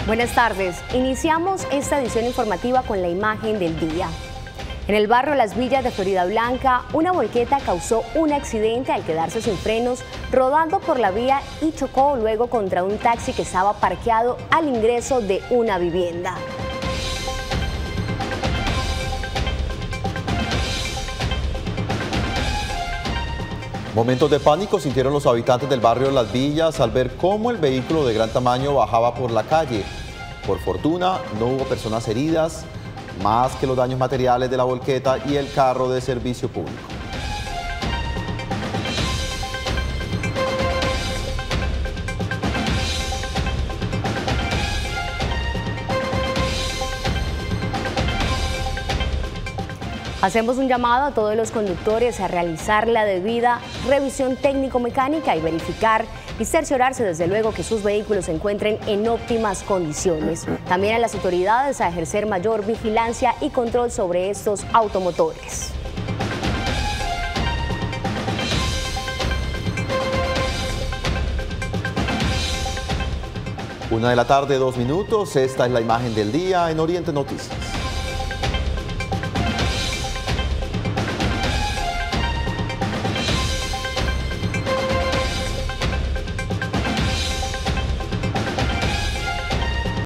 Buenas tardes. Iniciamos esta edición informativa con la imagen del día. En el barrio Las Villas de Floridablanca, una volqueta causó un accidente al quedarse sin frenos, rodando por la vía y chocó luego contra un taxi que estaba parqueado al ingreso de una vivienda. Momentos de pánico sintieron los habitantes del barrio Las Villas al ver cómo el vehículo de gran tamaño bajaba por la calle. Por fortuna, no hubo personas heridas, más que los daños materiales de la volqueta y el carro de servicio público. Hacemos un llamado a todos los conductores a realizar la debida revisión técnico-mecánica y verificar y cerciorarse desde luego que sus vehículos se encuentren en óptimas condiciones. También a las autoridades a ejercer mayor vigilancia y control sobre estos automotores. 1 de la tarde, 2 minutos. Esta es la imagen del día en Oriente Noticias.